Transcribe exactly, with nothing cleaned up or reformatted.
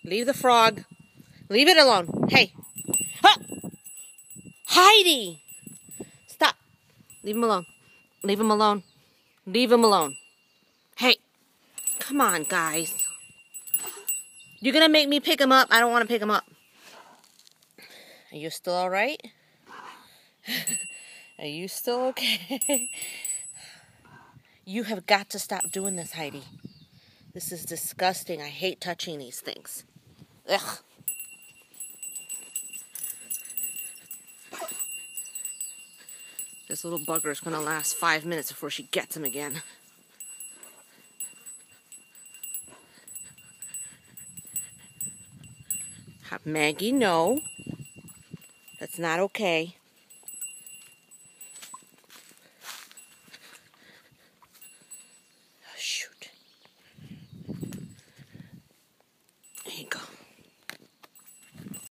Leave the frog. Leave it alone. Hey. Huh. Heidi. Stop. Leave him alone. Leave him alone. Leave him alone. Hey. Come on, guys. You're going to make me pick him up? I don't want to pick him up. Are you still all right? Are you still okay? You have got to stop doing this, Heidi. This is disgusting. I hate touching these things. Ugh. This little bugger is going to last five minutes before she gets him again. Maggie, no. That's not okay. Oh, shoot. There you go.